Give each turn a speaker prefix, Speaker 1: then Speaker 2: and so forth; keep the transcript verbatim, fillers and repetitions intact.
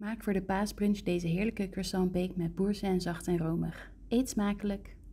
Speaker 1: Maak voor de paasbrunch deze heerlijke croissant bake met boursin zacht en romig. Eet smakelijk!